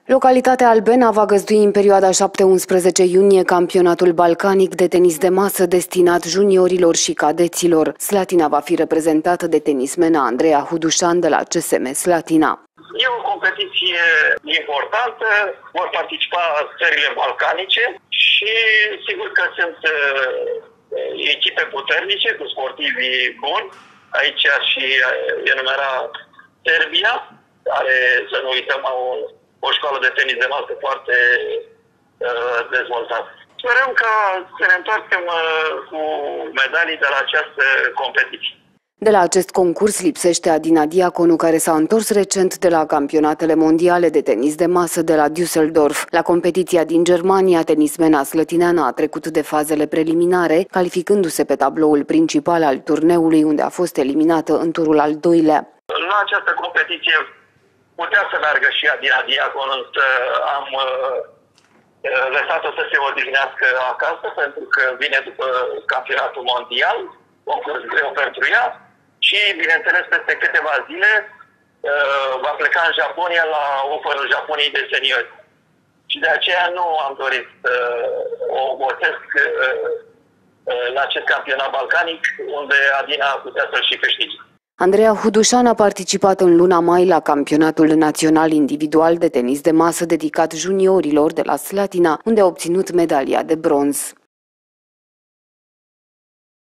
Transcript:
Localitatea Albena va găzdui în perioada 7-11 iunie campionatul balcanic de tenis de masă destinat juniorilor și cadeților. Slatina va fi reprezentată de tenismena Andreea Hudușan de la CSM Slatina. E o competiție importantă, vor participa țările balcanice și sigur că sunt echipe puternice cu sportivi buni. Aici și enumera Serbia, care, să nu uităm, au o școală de tenis de masă foarte dezvoltată. Sperăm ca să ne întoarcem cu medalii de la această competiție. De la acest concurs lipsește Adina Diaconu, care s-a întors recent de la campionatele mondiale de tenis de masă de la Düsseldorf. La competiția din Germania, tenismena slătineană a trecut de fazele preliminare, calificându-se pe tabloul principal al turneului, unde a fost eliminată în turul al doilea. La această competiție putea să meargă și Adina Diaconu, însă am lăsat-o să se odihnească acasă, pentru că vine după campionatul mondial, concurs greu pentru ea. Și, bineînțeles, peste câteva zile va pleca în Japonia la Openul Japoniei de seniori. Și de aceea nu am dorit să o obosesc la acest campionat balcanic, unde Adina putea să-l și câștige. Andreea Hudușan a participat în luna mai la campionatul național individual de tenis de masă dedicat juniorilor de la Slatina, unde a obținut medalia de bronz.